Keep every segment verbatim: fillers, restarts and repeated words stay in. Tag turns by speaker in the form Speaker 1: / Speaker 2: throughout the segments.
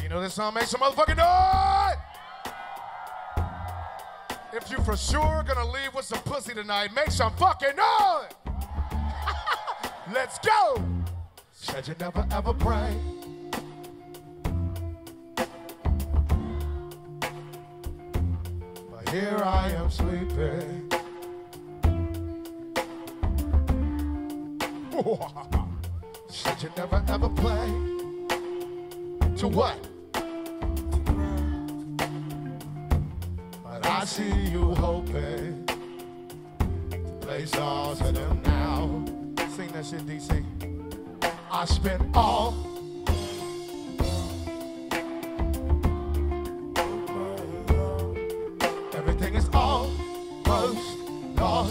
Speaker 1: You know this song makes some motherfucking noise! If you for sure gonna leave with some pussy tonight, make some fucking noise! Let's go! Said you never ever pray. But here I am sleeping. Said you never ever play. To what? But I see you hoping to play songs to them now. Sing that shit, D C. I spent all everything is almost lost.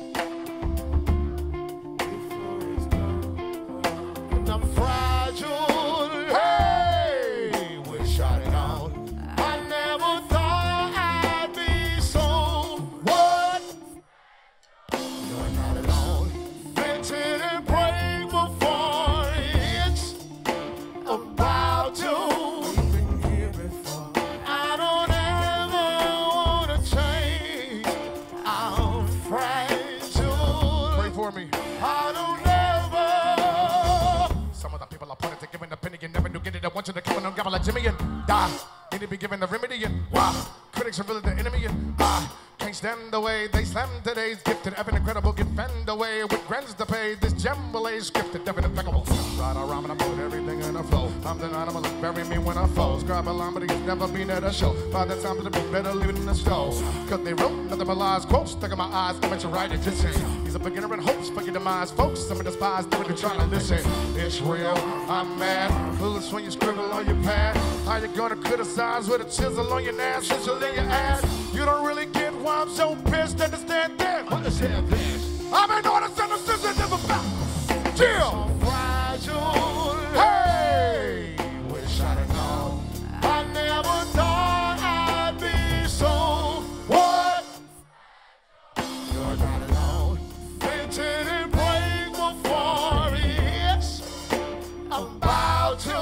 Speaker 1: And I'm fragile. Hey, wish I'd known. I never thought I'd be so what? You're not alone. Vented and praying before it's about to. We've been here before. I don't ever wanna change. I'm fragile. Pray for me. I don't ever. Some of the people are pointing to giving the penny and never knew get it. I want you to come on and gobble like Jimmy and die. Need to be given the remedy and why? Critics are really the enemy and I can't stand the way they slam today's gifted, ever incredible, get fanned away with grants to pay. This gem will age scripted, ever impeccable. Ride around and I put everything in a flow. I'm the animal, bury me when I fall. Scribe a line, but he's never been at a show. By the time to the beat, better leave it in the stove. Cause they wrote nothing but lies, quotes stuck in my eyes. I'm at your right, it's insane. He's a beginner in hopes for your demise, folks. Some of the spies never been trying to listen. It's real, I'm mad. Bullets when you scribble on your pad. How you gonna criticize with a chisel on your ass, chisel in your ass? You don't really get why I'm so pissed. Understand this? Understand this? I've been on a sentence since I never found. Chill. Fragile. Hey, wish I'd have known. I never thought I'd be so what? You're not alone. Vented and praying before it's about to.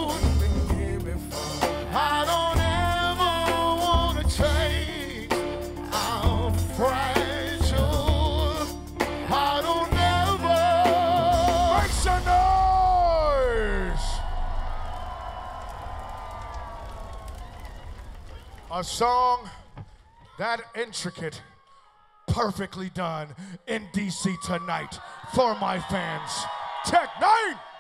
Speaker 1: I don't ever wanna change. I'm fragile. I don't ever. Make some noise. A song that intricate, perfectly done in D C tonight for my fans. Tech nine.